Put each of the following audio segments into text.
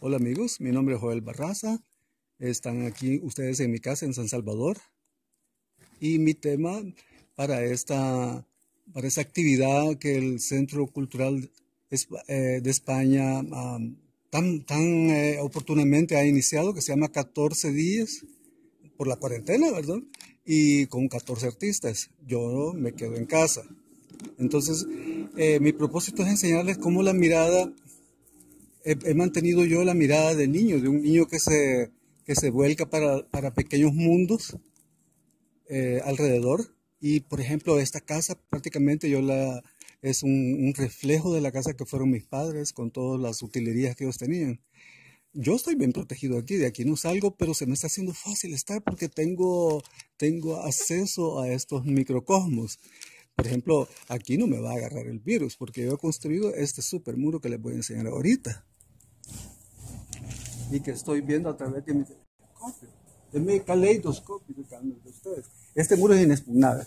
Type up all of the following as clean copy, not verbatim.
Hola amigos, mi nombre es Joel Barraza. Están aquí ustedes en mi casa en San Salvador. Y mi tema para para esta actividad que el Centro Cultural de España tan oportunamente ha iniciado, que se llama 14 días por la cuarentena, ¿verdad? Y con 14 artistas. Yo me quedo en casa. Entonces, mi propósito es enseñarles cómo la mirada he mantenido yo la mirada del niño, de un niño que se vuelca para pequeños mundos alrededor. Y por ejemplo, esta casa prácticamente es un reflejo de la casa que fueron mis padres con todas las utilerías que ellos tenían. Yo estoy bien protegido aquí, de aquí no salgo, pero se me está haciendo fácil estar porque tengo acceso a estos microcosmos. Por ejemplo, aquí no me va a agarrar el virus porque yo he construido este super muro que les voy a enseñar ahorita. Y que estoy viendo a través de mi caleidoscopio de ustedes. Este muro es inexpugnable.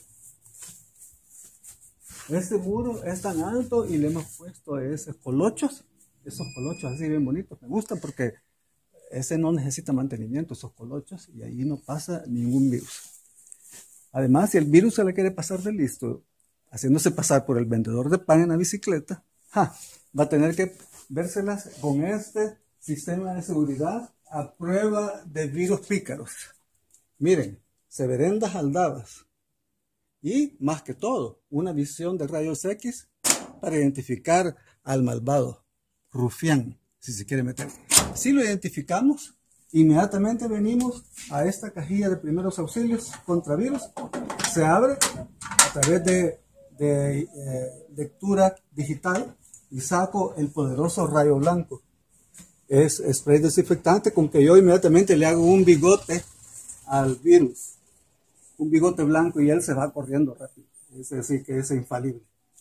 Este muro es tan alto y le hemos puesto esos colochos así bien bonitos. Me gustan porque ese no necesita mantenimiento, esos colochos, y ahí no pasa ningún virus. Además, si el virus se le quiere pasar de listo, haciéndose pasar por el vendedor de pan en la bicicleta, va a tener que vérselas con este sistema de seguridad a prueba de virus pícaros. Miren, severendas aldabas. Y más que todo, una visión de rayos X para identificar al malvado rufián, si se quiere meter. Si lo identificamos, inmediatamente venimos a esta cajilla de primeros auxilios contra virus. Se abre a través de lectura digital y saco el poderoso rayo blanco. Es spray desinfectante con que yo inmediatamente le hago un bigote al virus. Un bigote blanco y él se va corriendo rápido. Es decir, que es infalible.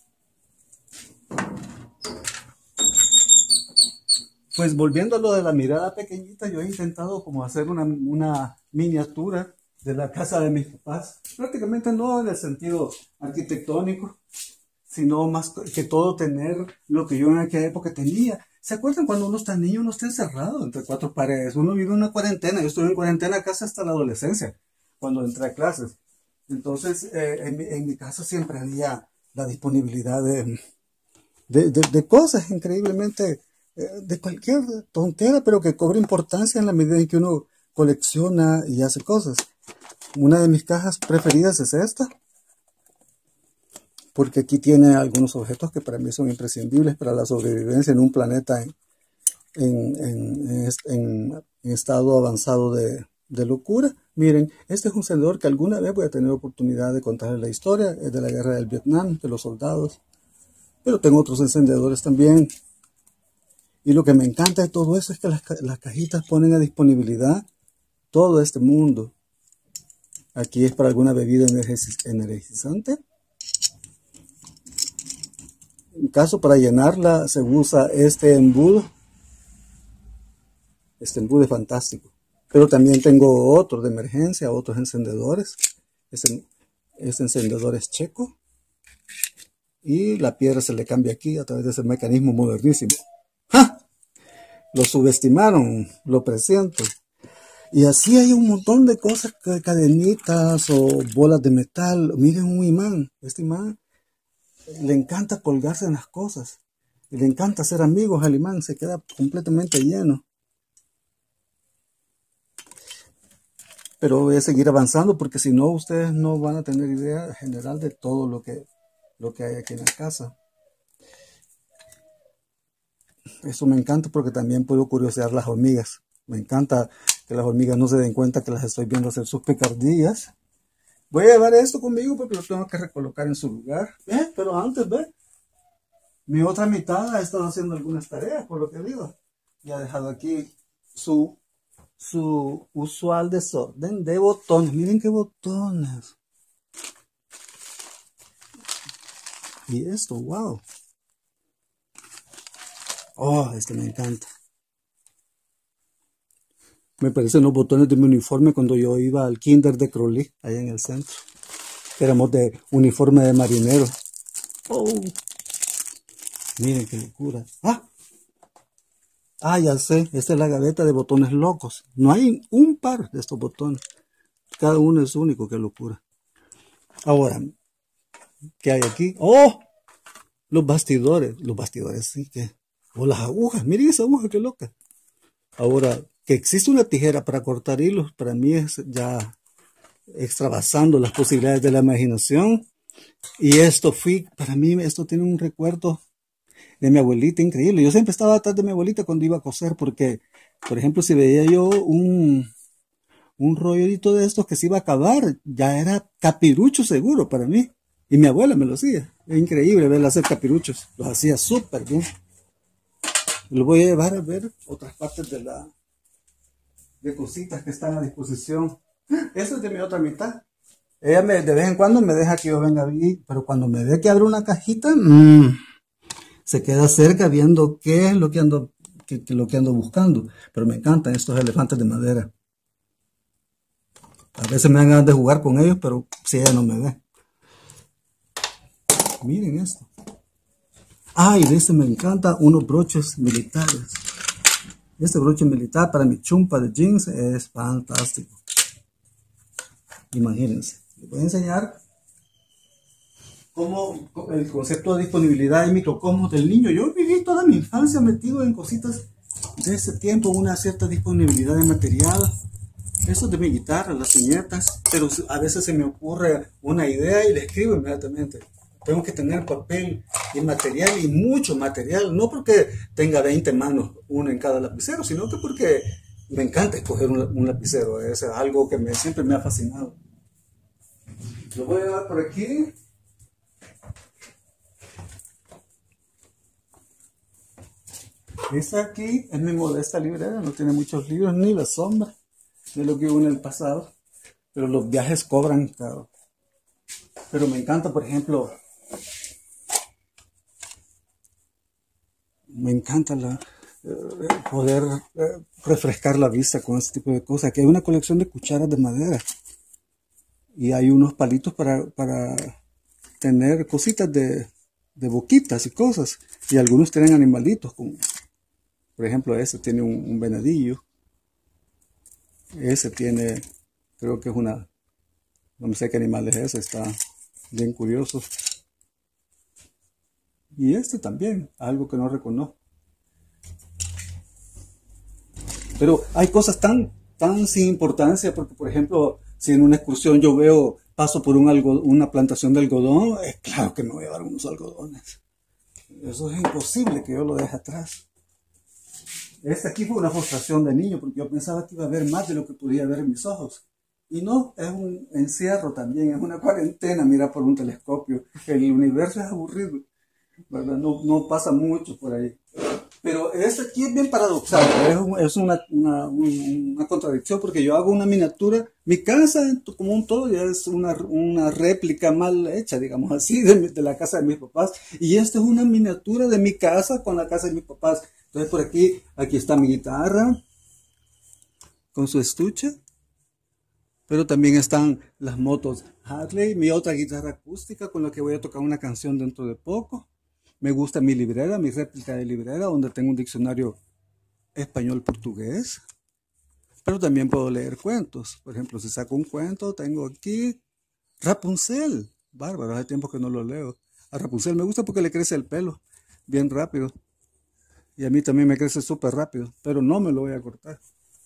Pues volviendo a lo de la mirada pequeñita, yo he intentado como hacer una miniatura de la casa de mis papás. Prácticamente no en el sentido arquitectónico, sino más que todo tener lo que yo en aquella época tenía. ¿Se acuerdan cuando uno está niño, uno está encerrado entre cuatro paredes? Uno vive una cuarentena. Yo estuve en cuarentena casi hasta la adolescencia, cuando entré a clases. Entonces, en mi casa siempre había la disponibilidad de cosas increíblemente, de cualquier tontera, pero que cobra importancia en la medida en que uno colecciona y hace cosas. Una de mis cajas preferidas es esta, porque aquí tiene algunos objetos que para mí son imprescindibles para la sobrevivencia en un planeta en estado avanzado de locura. Miren, este es un encendedor que alguna vez voy a tener oportunidad de contarles la historia, es de la guerra del Vietnam, de los soldados, pero tengo otros encendedores también. Y lo que me encanta de todo eso es que las cajitas ponen a disponibilidad todo este mundo. Aquí es para alguna bebida energizante. En caso para llenarla se usa este embudo. Este embudo es fantástico. Pero también tengo otros de emergencia, otros encendedores. Este encendedor es checo. Y la piedra se le cambia aquí a través de ese mecanismo modernísimo. ¡Ja! Lo subestimaron, lo presiento. Y así hay un montón de cosas, cadenitas o bolas de metal. Miren un imán. Este imán le encanta colgarse en las cosas. Y le encanta hacer amigos al imán. Se queda completamente lleno. Pero voy a seguir avanzando porque si no, ustedes no van a tener idea general de todo lo que hay aquí en la casa. Eso me encanta porque también puedo curiosear las hormigas. Me encanta que las hormigas no se den cuenta que las estoy viendo hacer sus picardías. Voy a llevar esto conmigo porque lo tengo que recolocar en su lugar. Pero antes, mi otra mitad ha estado haciendo algunas tareas, por lo que digo. Y ha dejado aquí su usual desorden de botones. Miren qué botones. Y esto, wow. Oh, este me encanta. Me parecen los botones de mi uniforme cuando yo iba al kinder de Crowley, allá en el centro. Éramos de uniforme de marinero. Oh, miren qué locura. Ah, ya sé, esta es la gaveta de botones locos. No hay un par de estos botones. Cada uno es único, qué locura. Ahora, ¿qué hay aquí? ¡Oh! Los bastidores, sí que. O las agujas, miren esa aguja, qué loca. Ahora, que existe una tijera para cortar hilos, para mí es ya extravasando las posibilidades de la imaginación. Y para mí, esto tiene un recuerdo de mi abuelita increíble. Yo siempre estaba atrás de mi abuelita cuando iba a coser, porque, por ejemplo, si veía yo un rollito de estos que se iba a acabar, ya era capirucho seguro para mí. Y mi abuela me lo hacía. Es increíble verla hacer capiruchos. Los hacía súper bien. Lo voy a llevar a ver otras partes de cositas que están a disposición. Eso es de mi otra mitad. Ella de vez en cuando me deja que yo venga a vivir, pero cuando me ve que abre una cajita, se queda cerca viendo qué es lo que lo que ando buscando. Pero me encantan estos elefantes de madera. A veces me dan ganas de jugar con ellos, pero si ella no me ve. Miren esto. Ah, y de este me encanta unos broches militares. Este broche militar para mi chumpa de jeans es fantástico. Imagínense. Les voy a enseñar cómo el concepto de disponibilidad y microcosmos del niño. Yo viví toda mi infancia metido en cositas de ese tiempo, una cierta disponibilidad de material. Eso es de mi guitarra, las uñetas, pero a veces se me ocurre una idea y la escribo inmediatamente. Tengo que tener papel y material, y mucho material, no porque tenga 20 manos, uno en cada lapicero, sino que porque me encanta escoger un lapicero. Es algo que siempre me ha fascinado. Lo voy a llevar por aquí. Esta aquí es mi modesta librera, no tiene muchos libros, ni la sombra de lo que hubo en el pasado, pero los viajes cobran caro. Pero me encanta, por ejemplo, me encanta poder refrescar la vista con este tipo de cosas. Aquí hay una colección de cucharas de madera y hay unos palitos para tener cositas de boquitas y cosas, y algunos tienen animalitos, como por ejemplo este tiene un venadillo, ese tiene, creo que es no sé qué animal es ese, está bien curioso. Y este también, algo que no reconozco. Pero hay cosas tan sin importancia, porque por ejemplo, si en una excursión yo paso por una plantación de algodón, es claro que me voy a dar unos algodones. Eso es imposible que yo lo deje atrás. Este aquí fue una frustración de niño, porque yo pensaba que iba a ver más de lo que podía ver en mis ojos. Y no, es un encierro también, es una cuarentena, mira por un telescopio. El universo es aburrido, ¿verdad? No pasa mucho por ahí. Pero este aquí es bien paradoxal, es una contradicción, porque yo hago una miniatura, mi casa como un todo ya es una réplica mal hecha, digamos así, de la casa de mis papás, y esta es una miniatura de mi casa con la casa de mis papás. Entonces por aquí está mi guitarra con su estuche, pero también están las motos Harley, mi otra guitarra acústica con la que voy a tocar una canción dentro de poco. Me gusta mi librera, mi réplica de librera, donde tengo un diccionario español-portugués. Pero también puedo leer cuentos. Por ejemplo, si saco un cuento, tengo aquí Rapunzel. Bárbaro, hace tiempo que no lo leo. A Rapunzel me gusta porque le crece el pelo bien rápido. Y a mí también me crece súper rápido, pero no me lo voy a cortar.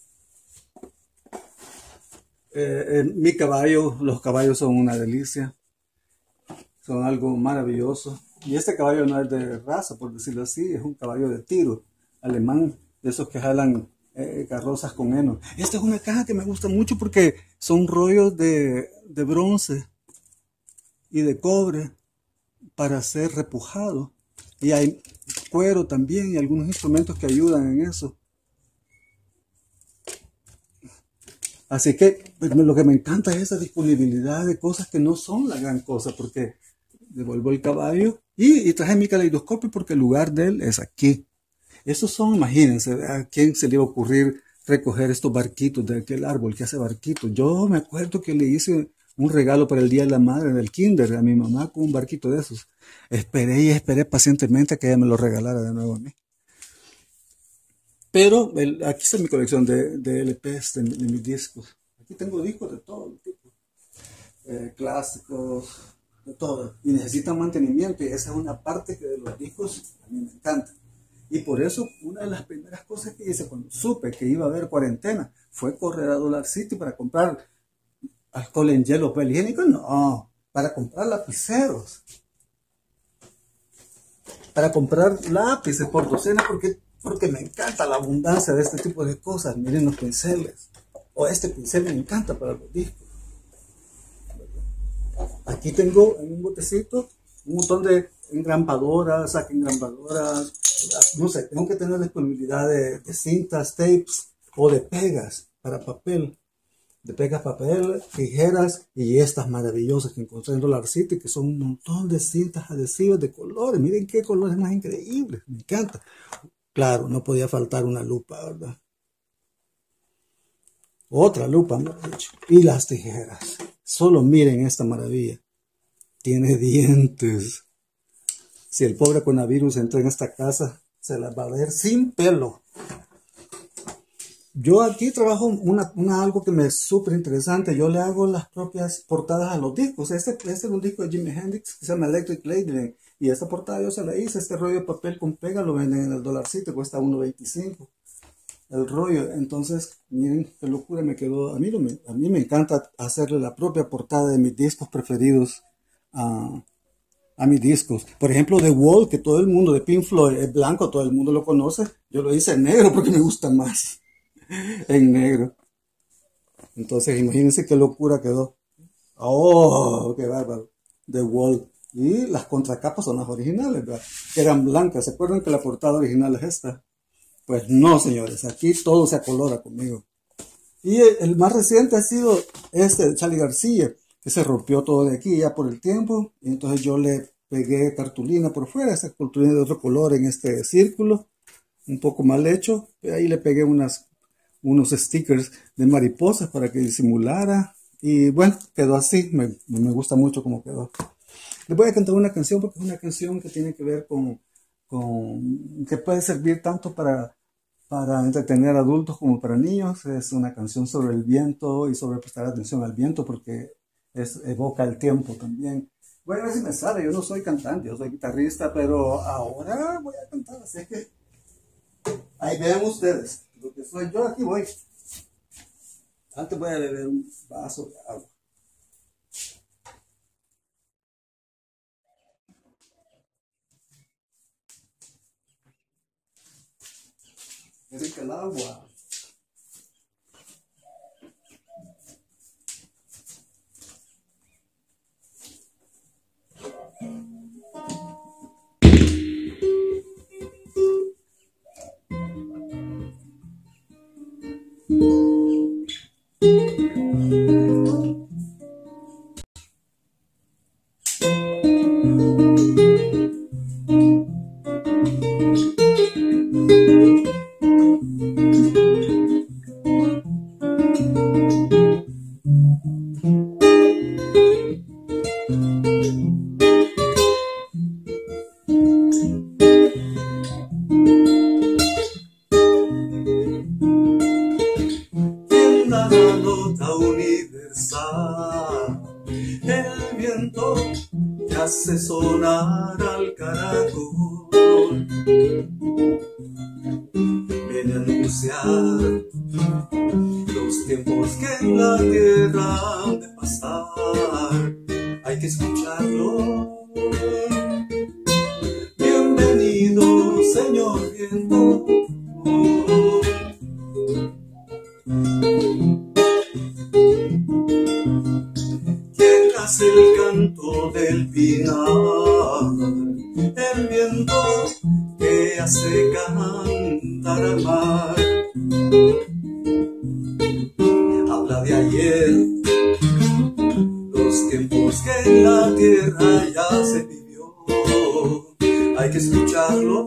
Los caballos son una delicia. Son algo maravilloso. Y este caballo no es de raza, por decirlo así, es un caballo de tiro alemán, de esos que jalan carrozas con heno. Esta es una caja que me gusta mucho porque son rollos de bronce y de cobre para ser repujado. Y hay cuero también y algunos instrumentos que ayudan en eso. Así que lo que me encanta es esa disponibilidad de cosas que no son la gran cosa, porque devuelvo el caballo y traje mi caleidoscopio porque el lugar de él es aquí. Estos son, imagínense, ¿a quién se le iba a ocurrir recoger estos barquitos de aquel árbol que hace barquitos? Yo me acuerdo que le hice un regalo para el Día de la Madre del Kinder a mi mamá con un barquito de esos. Esperé y esperé pacientemente a que ella me lo regalara de nuevo a mí. Pero aquí está mi colección de LPs, de mis discos. Aquí tengo discos de todo tipo, clásicos, de todo. Y necesitan mantenimiento y esa es una parte que de los discos a mí me encanta. Y por eso una de las primeras cosas que hice cuando supe que iba a haber cuarentena fue correr a Dollar City para comprar alcohol en hielo, papel higiénico, no, para comprar lapiceros, para comprar lápices por docena, porque me encanta la abundancia de este tipo de cosas. Miren los pinceles, o este pincel me encanta para los discos. Aquí tengo en un botecito un montón de engrampadoras, saca engrampadoras, no sé, tengo que tener disponibilidad de cintas, tapes o de pegas para papel. De pegas papel, tijeras y estas maravillosas que encontré en Dollar City, que son un montón de cintas adhesivas de colores. Miren qué colores más increíbles, me encanta. Claro, no podía faltar una lupa, ¿verdad? Otra lupa, me han dicho. Y las tijeras. Solo miren esta maravilla. Tiene dientes. Si el pobre coronavirus entra en esta casa, se las va a ver sin pelo. Yo aquí trabajo algo que me es súper interesante. Yo le hago las propias portadas a los discos. Este es un disco de Jimi Hendrix que se llama Electric Ladyland. Y esta portada yo se la hice. Este rollo de papel con pega lo venden en el Dollar City, cuesta $1.25 el rollo. Entonces, miren qué locura me quedó. A mí me encanta hacerle la propia portada de mis discos preferidos a mis discos. Por ejemplo, The Wall, que todo el mundo de Pink Floyd es blanco, todo el mundo lo conoce. Yo lo hice en negro porque me gusta más en negro. Entonces, imagínense qué locura quedó. Oh, qué bárbaro. The Wall. Y las contracapas son las originales, ¿verdad? Que eran blancas. ¿Se acuerdan que la portada original es esta? Pues no, señores. Aquí todo se acolora conmigo. Y el más reciente ha sido este de Charly García, que se rompió todo de aquí ya por el tiempo. Y entonces yo le pegué cartulina por fuera, esa cartulina de otro color en este círculo, un poco mal hecho. Y ahí le pegué unos stickers de mariposas para que disimulara. Y bueno, quedó así. Me gusta mucho cómo quedó. Les voy a cantar una canción porque es una canción que tiene que ver que puede servir tanto para entretener a adultos como para niños. Es una canción sobre el viento y sobre prestar atención al viento porque evoca el tiempo también. Voy a ver si me sale. Yo no soy cantante, yo soy guitarrista, pero ahora voy a cantar. Así que ahí vean ustedes lo que soy yo. Aquí voy. Antes voy a beber un vaso de agua. Es rica el agua. La nota universal, el viento que hace sonar al caracol, viene a anunciar los tiempos que en la tierra han de pasar. Hay que escucharlo. Bienvenido, señor viento. ¿Quién hace el canto del pinar? El viento que hace cantar al mar. Habla de ayer, los tiempos que en la tierra ya se vivió. Hay que escucharlo.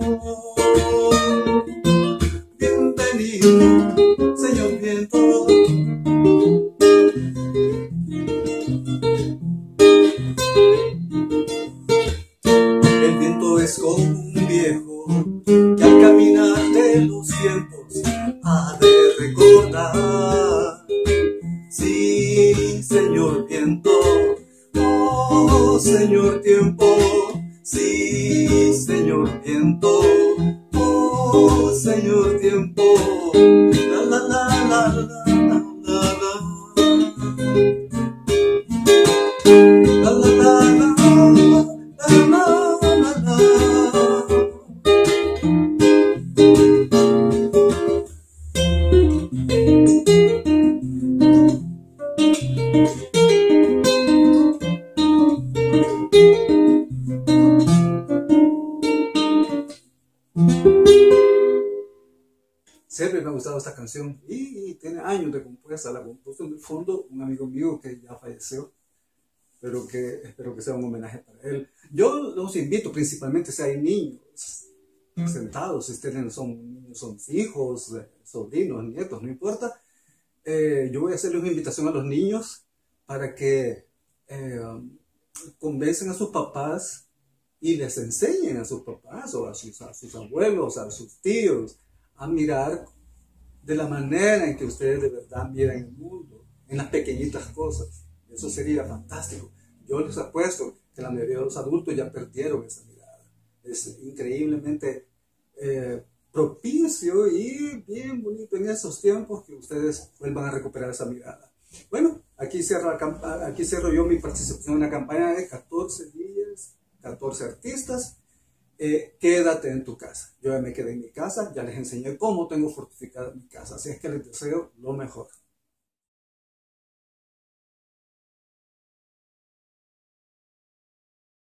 Bienvenido, señor viento. El viento es como un viejo que al caminar de los tiempos Siempre me ha gustado esta canción y tiene años de compuesta. La compuso en el fondo un amigo mío que ya falleció, pero que espero que sea un homenaje para él. Yo los invito principalmente si hay niños sentados, si ustedes son hijos, sobrinos, nietos, no importa. Yo voy a hacerles una invitación a los niños para que convencen a sus papás y les enseñen a sus papás o a sus abuelos, a sus tíos, a mirar de la manera en que ustedes de verdad miran el mundo, en las pequeñitas cosas. Eso sería fantástico. Yo les apuesto que la mayoría de los adultos ya perdieron esa mirada. Es increíblemente propicio y bien bonito en esos tiempos que ustedes vuelvan a recuperar esa mirada. Bueno, aquí cierro yo mi participación en la campaña de 14 días, 14 artistas. Quédate en tu casa. Yo ya me quedé en mi casa, ya les enseñé cómo tengo fortificada mi casa, así es que les deseo lo mejor.